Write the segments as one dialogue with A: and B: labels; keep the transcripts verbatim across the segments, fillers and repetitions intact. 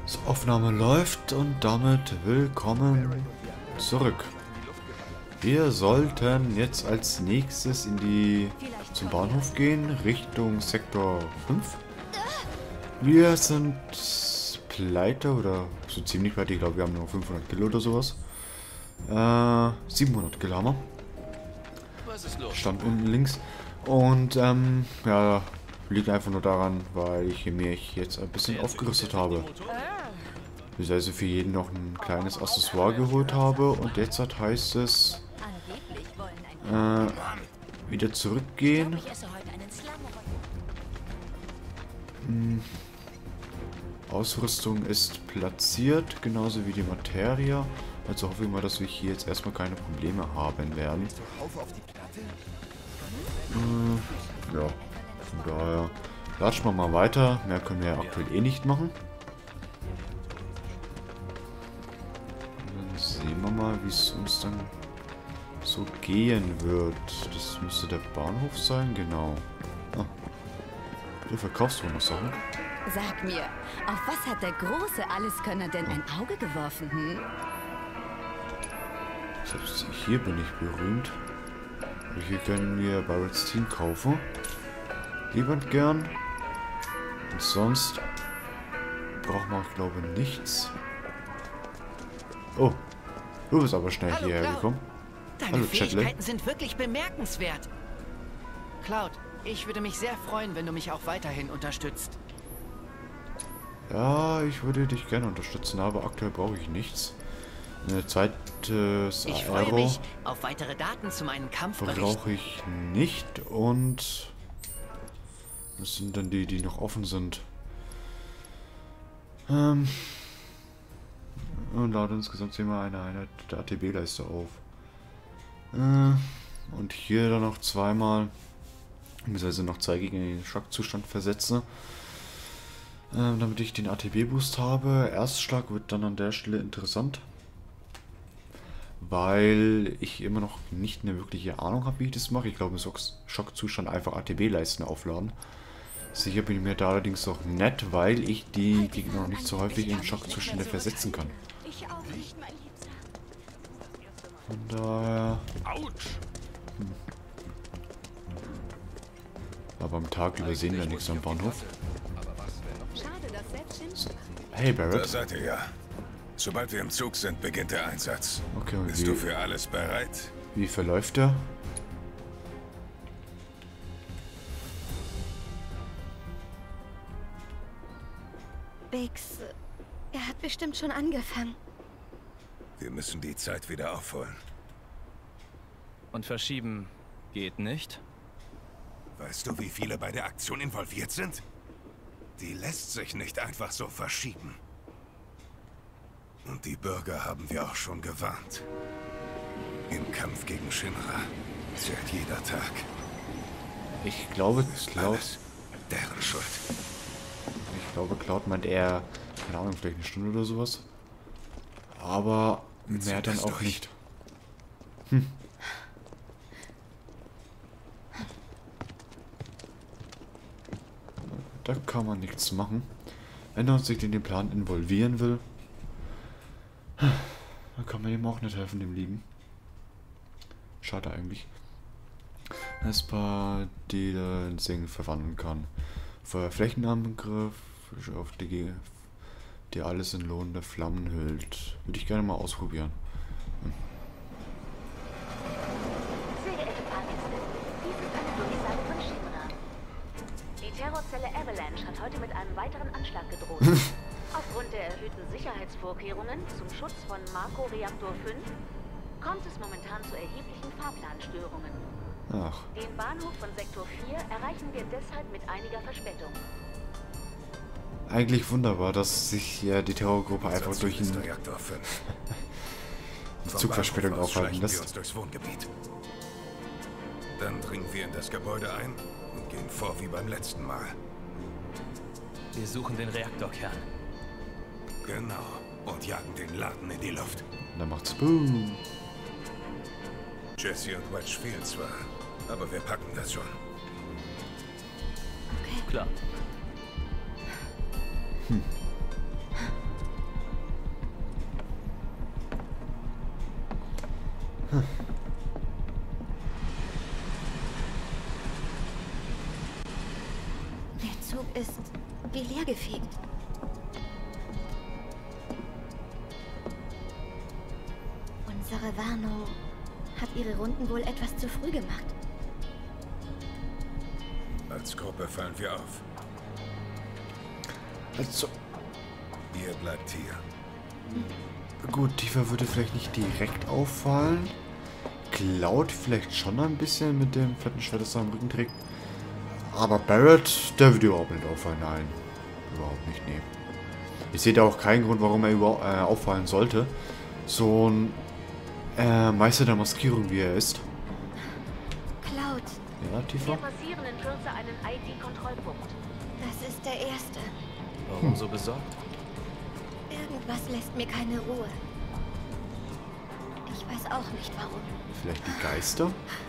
A: So, Aufnahme läuft und damit willkommen zurück. Wir sollten jetzt als nächstes in die zum Bahnhof gehen, Richtung Sektor fünf. Wir sind pleite oder so ziemlich pleite, ich glaube wir haben nur fünfhundert Kilo oder sowas. Äh, siebenhundert Kilo haben wir. Stand unten links. Und ähm, ja, liegt einfach nur daran, weil ich mich jetzt ein bisschen aufgerüstet habe. Ich also für jeden noch ein kleines Accessoire geholt habe und jetzt heißt es äh, wieder zurückgehen. Hm. Ausrüstung ist platziert, genauso wie die Materie. Also hoffe ich mal, dass wir hier jetzt erstmal keine Probleme haben werden. Äh, ja, von daher latschen wir mal weiter. Mehr können wir ja aktuell eh nicht machen. Dann sehen wir mal, wie es uns dann so gehen wird. Das müsste der Bahnhof sein, genau. Ah. Du verkaufst wohl noch Sachen.
B: Sag mir, auf was hat der große Alleskönner denn ein Auge geworfen, hm?
A: Selbst hier bin ich berühmt. Hier können wir Barrett's Team kaufen. Liebend gern. Und sonst braucht man, glaube ich, nichts. Oh, du bist aber schnell
C: Hallo,
A: hierher
C: Cloud.
A: gekommen.
C: Deine
A: Hallo,
C: Fähigkeiten
A: Chatley.
C: sind wirklich bemerkenswert. Cloud, ich würde mich sehr freuen, wenn du mich auch weiterhin unterstützt.
A: Ja, ich würde dich gerne unterstützen, aber aktuell brauche ich nichts. Eine Zeit äh,
C: Ich freue
A: Aero
C: mich auf weitere Daten zu meinem Kampfbericht.
A: brauche ich nicht und das sind dann die, die noch offen sind. Ähm und laut insgesamt sehen wir eine Einheit der A T B-Leiste auf. Äh, und hier dann noch zweimal, beziehungsweise noch zwei gegen den Schockzustand versetze. Ähm, damit ich den A T B-Boost habe. Erstschlag wird dann an der Stelle interessant. Weil ich immer noch nicht eine wirkliche Ahnung habe, wie ich das mache. Ich glaube, im Schockzustand einfach A T B-Leisten aufladen. Sicher bin ich mir da allerdings auch nett, weil ich die Gegner noch nicht so häufig in Schockzustände versetzen kann. Von daher... Hm. Aber am Tag übersehen wir nichts am Bahnhof. So. Hey Barrett.
D: Da seid ihr ja. Sobald wir im Zug sind, beginnt der Einsatz.
A: Okay, und
D: Bist
A: wie,
D: du für alles bereit?
A: wie verläuft der?
B: Bix, er hat bestimmt schon angefangen.
D: Wir müssen die Zeit wieder aufholen.
E: Und verschieben geht nicht?
D: Weißt du, wie viele bei der Aktion involviert sind? Die lässt sich nicht einfach so verschieben. Und die Bürger haben wir auch schon gewarnt. Im Kampf gegen Shinra zählt jeder Tag.
A: Ich glaube,
D: Ist
A: Cloud...
D: alles deren Schuld.
A: Ich glaube, Cloud meint eher, keine Ahnung, vielleicht eine Stunde oder sowas. Aber
D: Wir
A: mehr
D: ziehen
A: dann
D: das
A: auch
D: durch.
A: nicht. Hm. Da kann man nichts machen. Wenn er uns nicht in den Plan involvieren will, dann kann man ihm auch nicht helfen, dem Lieben. Schade eigentlich. Esper, die den Sing verwandeln kann. Feuerflächenangriff auf die, die alles in lohnende Flammen hüllt. Würde ich gerne mal ausprobieren. Hm.
F: Sehr geehrte Fahrgäste, dies ist eine Durchsage von Shinra. Die Terrorzelle Avalanche hat heute mit einem weiteren Anschlag gedroht. Aufgrund der erhöhten Sicherheitsvorkehrungen zum Schutz von Mako Reaktor fünf kommt es momentan zu erheblichen Fahrplanstörungen.
A: Ach.
F: Den Bahnhof von Sektor vier erreichen wir deshalb mit einiger Verspätung.
A: Eigentlich wunderbar, dass sich ja die Terrorgruppe einfach
D: Unser
A: durch
D: Ziel ist
A: einen
D: Reaktor fünf. Vom
A: Zugverspätung
D: Bahnhof aus
A: aufhalten
D: schleichen wir
A: lässt.
D: uns durchs Wohngebiet. Dann dringen wir in das Gebäude ein und gehen vor wie beim letzten Mal.
E: Wir suchen den Reaktorkern.
D: Genau. Und jagen den Laden in die Luft.
A: Und dann macht's Boom.
D: Jesse und Wedge fehlen zwar, aber wir packen das schon.
E: Klar.
G: wie leergefegt. Unsere Warnung hat ihre Runden wohl etwas zu früh gemacht.
D: Als Gruppe fallen wir auf.
A: Also,
D: Ihr bleibt hier.
A: gut, Tifa würde vielleicht nicht direkt auffallen. Cloud vielleicht schon ein bisschen mit dem fetten Schwert, das er am Rücken trägt. Aber Barrett, der würde überhaupt nicht auffallen. Nein, überhaupt nicht, nee. Ich sehe da auch keinen Grund, warum er überhaupt äh, auffallen sollte. So ein äh, Meister der Maskierung, wie er ist.
G: Cloud,
A: Ja, Tifa?
F: Wir passieren in Kürze einen I D-Kontrollpunkt.
G: das ist der erste.
E: Warum so besorgt?
G: Irgendwas lässt mir keine Ruhe. Ich weiß auch nicht warum.
A: Vielleicht die Geister?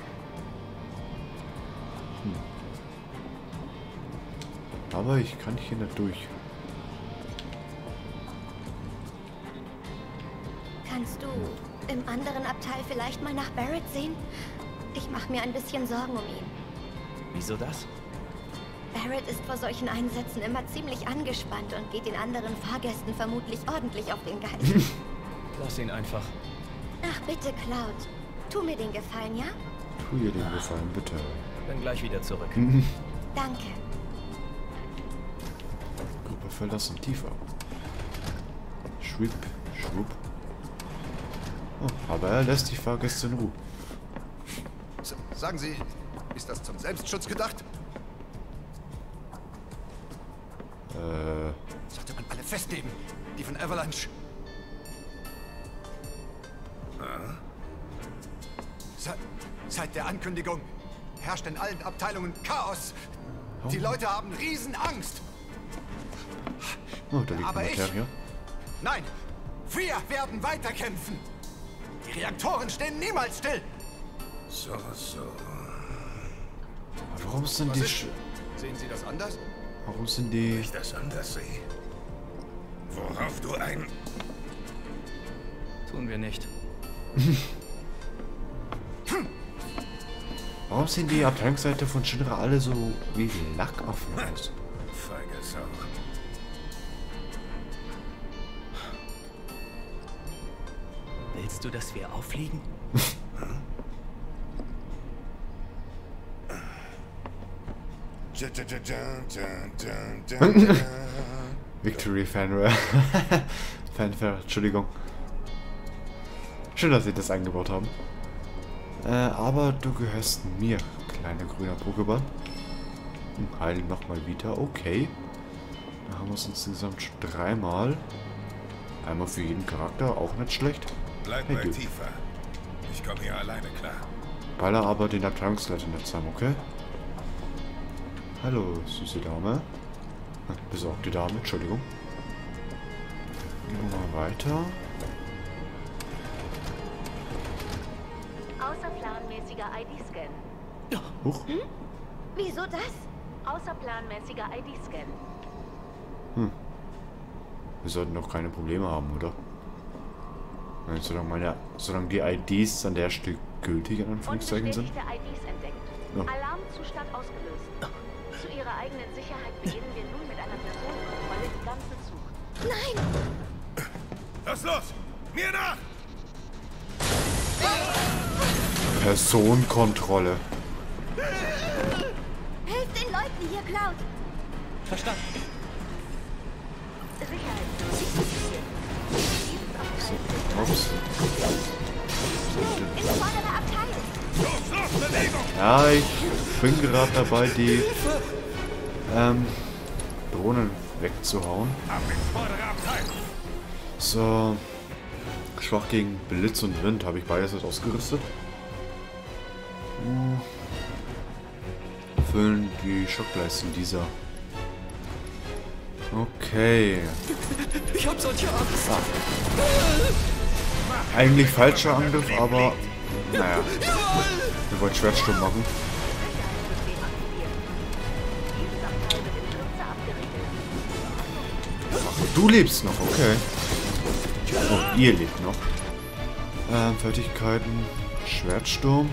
A: Hm. Aber ich kann hier nicht durch.
G: Kannst du im anderen Abteil vielleicht mal nach Barrett sehen? Ich mache mir ein bisschen Sorgen um ihn.
E: Wieso das?
G: Barrett ist vor solchen Einsätzen immer ziemlich angespannt und geht den anderen Fahrgästen vermutlich ordentlich auf den Geist.
E: Lass ihn einfach.
G: Ach bitte, Cloud. Tu mir den Gefallen, ja?
A: Tu ihr den Gefallen, bitte.
E: Bin gleich wieder zurück.
G: Danke.
A: Gruppe verlassen, tiefer. Schwip, schwupp. Oh, aber er lässt die Fahrgäste in Ruhe.
H: S- Sagen Sie, ist das zum Selbstschutz gedacht?
A: Äh,
H: Sollte man alle festnehmen. Die von Avalanche. Se seit der Ankündigung herrscht in allen Abteilungen Chaos. Die Leute haben Riesenangst.
A: oh, da liegt
H: Aber
A: eine
H: ich-
A: Materie.
H: Nein, wir werden weiterkämpfen. Die Reaktoren stehen niemals still.
D: So, so.
A: Aber warum sind
H: Was
A: die...
H: ist?
A: Sch
H: Sehen Sie das anders?
A: warum sind die...
D: Ich das anders sehe. Worauf du ein...
E: Tun wir nicht.
A: Warum sehen die Abteilungsseite von Shinra alle so wie Lackaffen aus?
D: Feige Sau.
E: Willst du, dass wir auffliegen?
D: Dun, dun, dun, dun, dun, dun, dun.
A: Victory Fanware. Fanfare, Entschuldigung. Schön, dass sie das eingebaut haben. Äh, aber du gehörst mir, kleiner grüner Pokéball. Hm, heil nochmal wieder, okay. Da haben wir es insgesamt schon dreimal. Einmal für jeden Charakter, auch nicht schlecht.
D: Bleib
A: Hey,
D: bei
A: du.
D: Tifa. Ich komme hier alleine klar.
A: Baller aber den Abteilungsleiter nicht zusammen, okay? Hallo, süße Dame. Hm, besorgte Dame, Entschuldigung. Gehen wir mal weiter.
F: Außerplanmäßiger I D-Scan.
A: Huch.
G: Wieso das?
F: Außerplanmäßiger I D-Scan.
A: Wir sollten doch keine Probleme haben, oder? Nein, solange, meine, solange die I Ds an der Stelle gültig in Anführungszeichen sind.
F: Unbestätigte I Ds entdeckt.
A: Ja.
F: Alarmzustand ausgelöst. Zu ihrer eigenen Sicherheit beginnen wir nun mit einer Personenkontrolle im ganzen Zug.
G: Nein!
D: Was los? Mir nach!
A: Personenkontrolle.
G: Hilf den Leuten hier, Cloud!
E: Verstanden.
A: Ups.
G: Ins vordere Abteil!
D: Los, los, Bewegung!
A: Ja, ich bin gerade dabei, die ähm, Drohnen wegzuhauen.
D: Ab ins vordere Abteil!
A: So. Schwach gegen Blitz und Wind habe ich beides jetzt ausgerüstet. Uh, füllen die Schockleisten dieser. Okay.
E: Ich hab solche Angst.
A: Eigentlich falscher Angriff, aber naja. Wir wollten Schwertsturm machen. Ach, du lebst noch, okay. Oh, ihr lebt noch. Ähm, Fertigkeiten. Schwertsturm.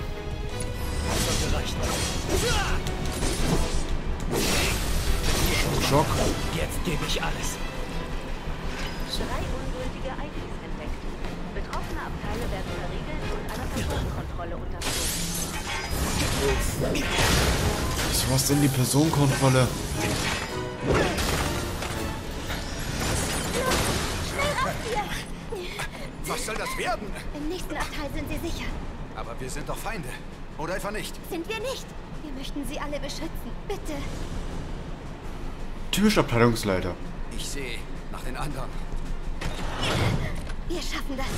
A: Schock.
E: Jetzt gebe ich alles.
F: Drei ungültige I Ds entdeckt. Betroffene Abteile werden verriegelt und einer Personenkontrolle unterzogen.
A: Was war's denn die Personenkontrolle?
H: Was soll das werden?
G: Im nächsten Abteil sind sie sicher.
H: Aber wir sind doch Feinde. Oder etwa nicht?
G: Sind wir nicht. Wir möchten sie alle beschützen. Bitte.
A: Typisch Abteilungsleiter.
H: Ich sehe nach den anderen.
G: Wir schaffen das.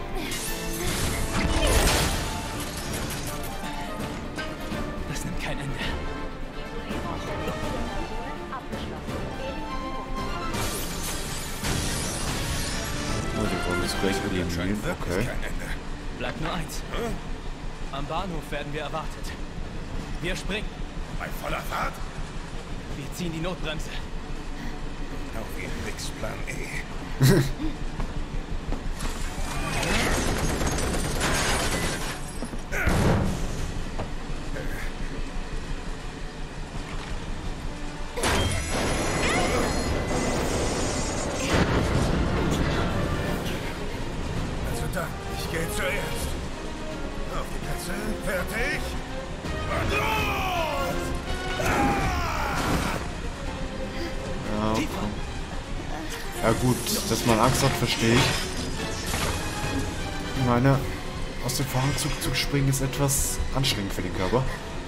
E: Das nimmt kein Ende.
A: Oh, die wollen uns gleich eliminieren. Okay.
D: Kein Ende.
E: Bleibt nur eins. Am Bahnhof werden wir erwartet. Wir springen.
D: Bei voller Fahrt?
E: Wir ziehen die Notbremse.
D: Auf Ihren Nix-Plan E. Also dann, ich gehe zuerst. Auf die Plätze, fertig. Und los!
A: Ja, okay. Ja gut, dass man Angst hat, verstehe ich. Ich meine, aus dem Fahrzug zu springen ist etwas anstrengend für den Körper.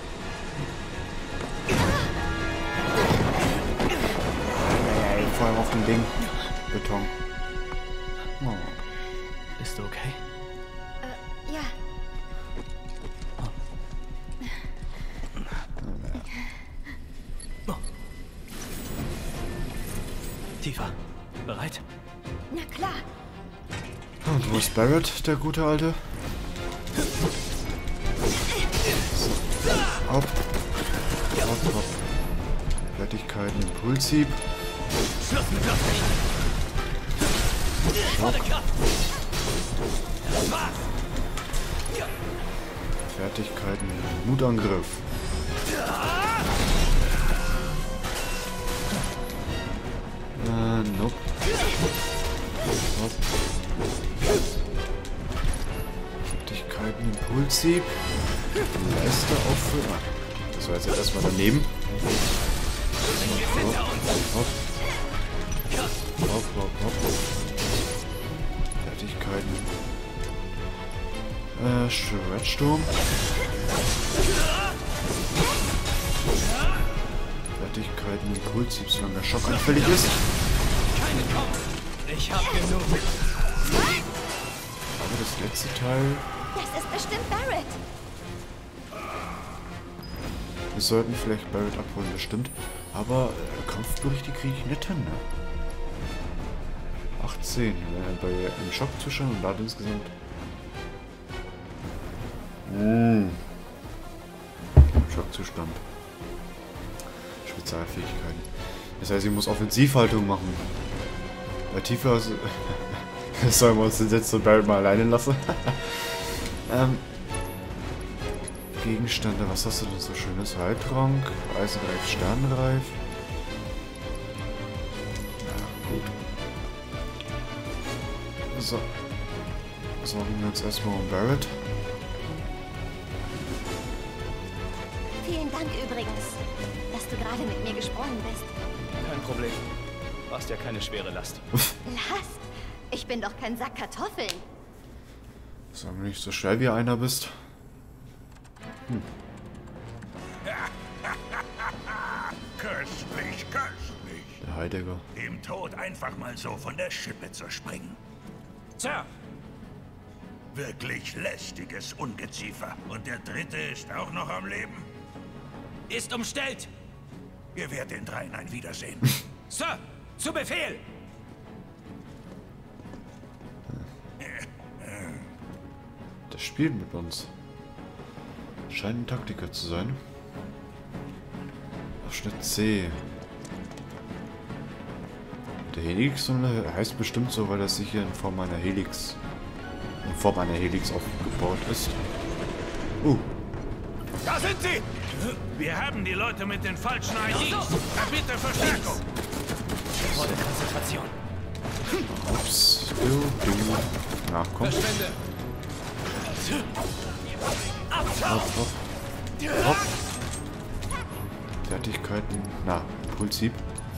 A: Ja, vor allem auf dem Ding. Beton. Oh.
E: Bist du okay?
G: Äh, ja.
E: Tifa, bereit?
G: Na klar.
A: Und wo ist Barrett, der gute Alte? Hopp. Hopp, hopp. Fertigkeiten, Impulshieb.
E: Schluss mit Luftlicht. Volle Kraft. Das war's.
A: Fertigkeiten, Mutangriff. Äh, nope. Hopp. Fertigkeiten, Impulshieb. Leiste auffüllen. Das war jetzt erstmal daneben. Hopp, hopp. Hopp, hopp, hopp. Fertigkeiten. Äh, Schwertsturm. Fertigkeiten, Impulshieb, solange der Schock anfällig ist.
E: Keine kommt. Ich hab genug.
A: Aber das letzte Teil.
G: Das ist bestimmt Barrett.
A: Wir sollten vielleicht Barrett abholen, das stimmt. Aber äh, Kampfberichte kriege ich nicht hin, ne? achtzehn, äh, bei einem Schockzustand und lade insgesamt. Mmh. Schockzustand. Spezialfähigkeiten. Das heißt, ich muss Offensivhaltung machen. Bei Tifa sollen wir uns den Setz und Barrett mal alleine lassen. ähm, Gegenstände, was hast du denn so schönes? Heiltrank, Eisenreif, Sternenreif. Ja, gut. So. Sorgen wir uns erstmal um Barrett.
G: Vielen Dank übrigens, dass du gerade mit mir gesprungen bist.
E: Kein Problem. Hast ja keine schwere Last.
G: Last? Ich bin doch kein Sack Kartoffeln.
A: Sag mir nicht so schnell wie einer bist. Hm.
D: Köstlich, köstlich.
A: Der Heidegger.
D: Dem Tod einfach mal so von der Schippe zu springen.
E: Sir!
D: Wirklich lästiges Ungeziefer. Und der dritte ist auch noch am Leben.
E: Ist umstellt!
D: Ihr werdet den dreien ein Wiedersehen.
E: Sir! Zu Befehl!
A: Der spielt mit uns. Scheint ein Taktiker zu sein. Abschnitt C. Der Helix heißt bestimmt so, weil das sicher in Form einer Helix in Form einer Helix aufgebaut ist. Uh.
D: Da sind sie! Wir haben die Leute mit den falschen I Ds. Bitte Verstärkung!
A: du. Na, komm.
E: Verschwinde.
A: Hopp, hopp. Hopp. Fertigkeiten. Na, Impulsiv.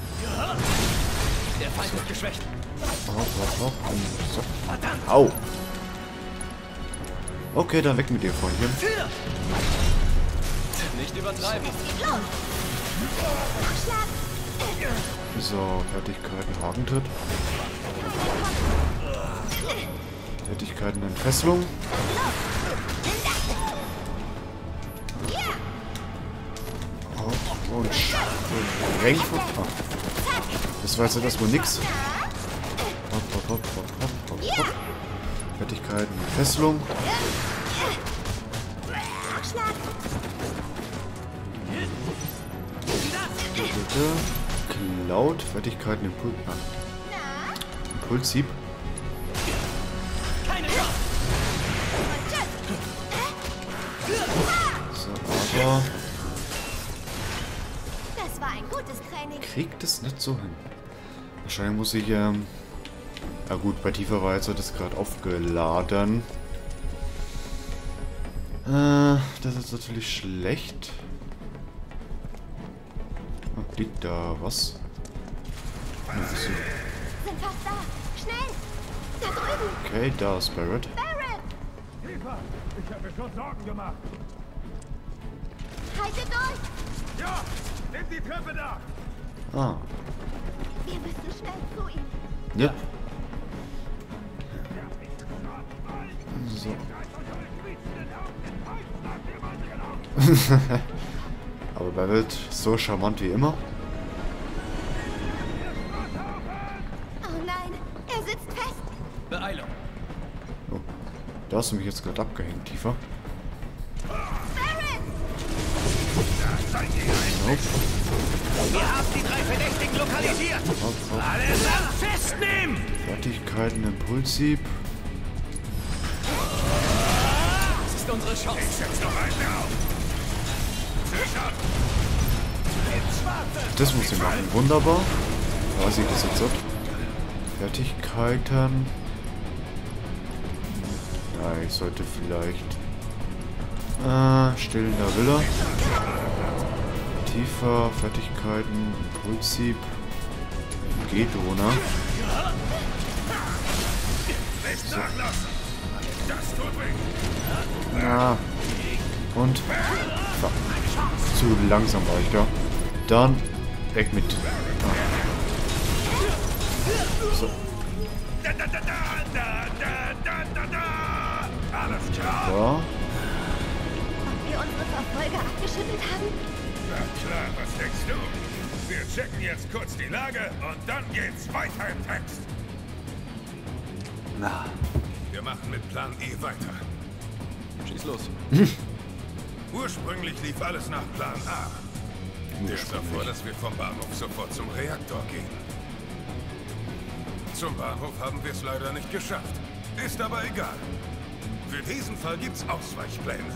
E: Der Feind wird geschwächt.
A: Hopp, hopp, hopp. Und so. Au. Okay, dann weg mit dir, Freundchen.
E: Nicht übertreiben.
A: So, Fertigkeiten, Hakentritt. Fertigkeiten, Entfesselung. Oh, und Sprengfurt. Ah. Das war jetzt erstmal nix. Hopp, hopp, hopp, hopp, hopp, hopp, hopp. Fertigkeiten, Entfesselung. Cloud, Fertigkeiten, Impuls. Ah. Impulsiv. So, aber
G: Das war ein gutes Training.
A: kriegt es nicht so hin. Wahrscheinlich muss ich, ähm... Na gut, bei tiefer Weise hat es gerade aufgeladen. Äh, das ist natürlich schlecht. Oh, liegt da was? Ja, was ist-
G: Sind fast da. Schnell. Da drüben.
A: Okay, da ist Barrett.
G: Barrett.
D: Eva, ich habe mir schon Sorgen gemacht.
G: Haltet durch.
D: Ja, nimm die Treppe da.
A: Ah,
G: Wir müssen schnell zu ihm.
A: ja. So. Aber Barrett so charmant wie immer.
G: Oh nein, er sitzt fest.
E: Beeilung.
A: Oh, da hast du mich jetzt gerade abgehängt, tiefer.
G: Barrett.
A: Nope.
C: Wir haben die drei Verdächtigen lokalisiert.
A: Hopp, hopp.
C: Alles am Festnehmen!
A: Fertigkeiten, Impulsiv.
E: Das ist unsere Chance.
D: Setz noch einen auf. Sicher.
A: Das muss ich machen. Wunderbar. Da sieht das jetzt ab. Fertigkeiten. Ja, ich sollte vielleicht... Äh, stillender Wille. Tiefer, Fertigkeiten, Impulsiv. G-Drohner.
D: Nicht nachlassen. Das tut weh.
A: Ja. Und... Fuck. Zu langsam war ich da. Dann weg mit... Ah. So.
D: Da, da, da, da, da, da, da, da. Alles klar.
A: Ja.
G: Ob wir unsere Verfolger abgeschüttelt haben?
D: Na klar, was denkst du? Wir checken jetzt kurz die Lage und dann geht's weiter im Text.
E: Na,
D: Wir machen mit Plan E weiter.
E: schieß los.
D: Ursprünglich lief alles nach Plan A. Der sah vor, dass wir vom Bahnhof sofort zum Reaktor gehen. Zum Bahnhof haben wir es leider nicht geschafft. Ist aber egal. Für diesen Fall gibt's Ausweichpläne.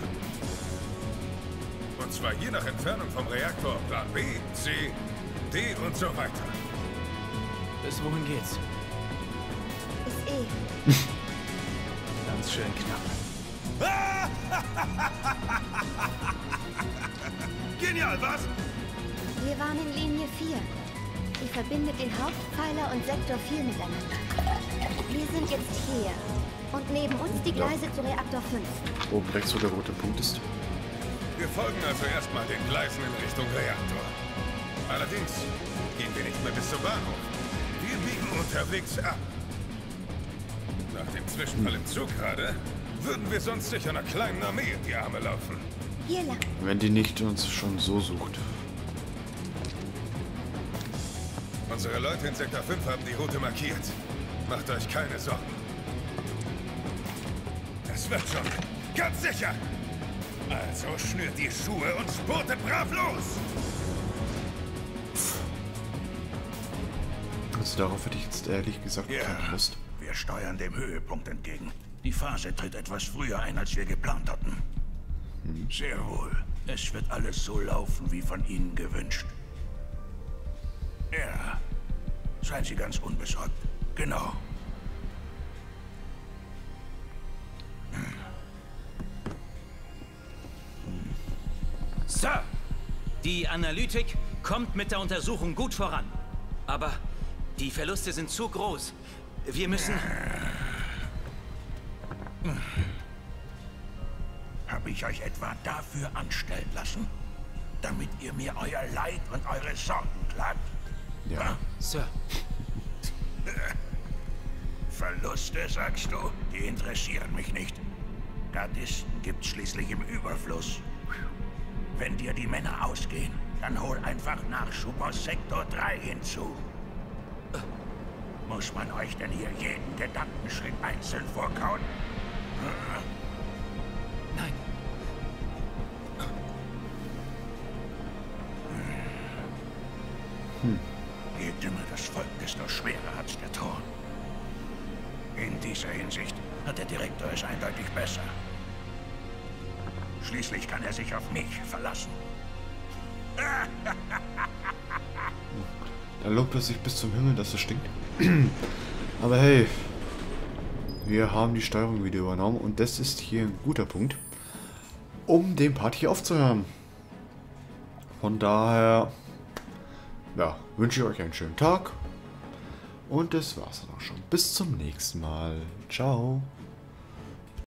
D: Und zwar je nach Entfernung vom Reaktor Plan B, C, D und so weiter.
E: Bis wohin geht's?
G: Ist eh.
E: Ganz schön knapp.
D: Genial, was?
G: Wir waren in Linie vier. Die verbindet den Hauptpfeiler und Sektor vier miteinander. Wir sind jetzt hier. Und neben uns die Gleise zu Reaktor fünf.
A: Oben rechts, wo der rote Punkt ist.
D: Wir folgen also erstmal den Gleisen in Richtung Reaktor. Allerdings gehen wir nicht mehr bis zum Bahnhof. Wir biegen unterwegs ab. Nach dem Zwischenfall im Zug gerade würden wir sonst sicher einer kleinen Armee in die Arme laufen.
G: Hier lang.
A: Wenn die nicht uns schon so sucht.
D: Unsere Leute in Sektor fünf haben die Route markiert. Macht euch keine Sorgen. Das wird schon. Ganz sicher. Also schnürt die Schuhe und spurtet brav los.
A: Also darauf hätte ich jetzt ehrlich gesagt keine Lust.
I: Wir steuern dem Höhepunkt entgegen. Die Phase tritt etwas früher ein, als wir geplant hatten. Sehr wohl. Es wird alles so laufen, wie von Ihnen gewünscht. Ja. Seien Sie ganz unbesorgt. Genau.
E: Die Analytik kommt mit der Untersuchung gut voran. Aber die Verluste sind zu groß. Wir müssen...
I: Habe ich euch etwa dafür anstellen lassen? Damit ihr mir euer Leid und eure Sorgen klagt?
A: Ja.
E: Sir.
I: Verluste, sagst du? Die interessieren mich nicht. Gardisten gibt's schließlich im Überfluss. Wenn dir die Männer ausgehen, dann hol einfach Nachschub aus Sektor drei hinzu. Muss man euch denn hier jeden Gedankenschritt einzeln vorkauen?
E: Nein.
I: Hm. Je dümmer das Volk, desto schwerer hat's der Thron. In dieser Hinsicht hat der Direktor es eindeutig besser. Schließlich kann er sich auf mich verlassen.
A: Da lobt er sich bis zum Himmel, dass es stinkt. Aber hey, wir haben die Steuerung wieder übernommen und das ist hier ein guter Punkt, um den Part hier aufzuhören. Von daher, ja, wünsche ich euch einen schönen Tag und das war's dann auch schon. Bis zum nächsten Mal. Ciao.